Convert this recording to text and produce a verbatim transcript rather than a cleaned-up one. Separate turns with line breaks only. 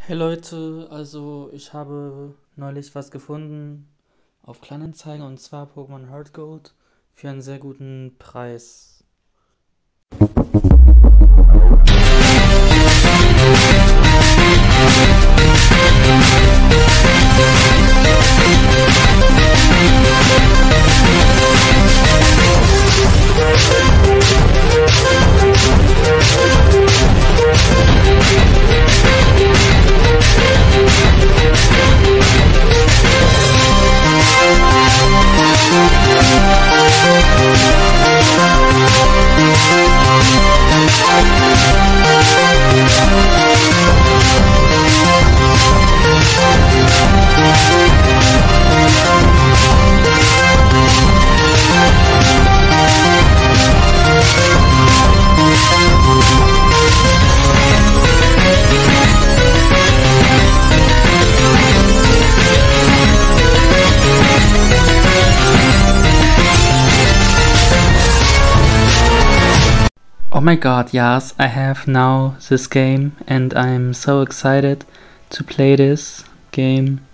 Hey Leute, also ich habe neulich was gefunden auf Kleinanzeigen und zwar Pokémon Heart Gold für einen sehr guten Preis. Oh my god, yes, I have now this game and I'm so excited to play this game.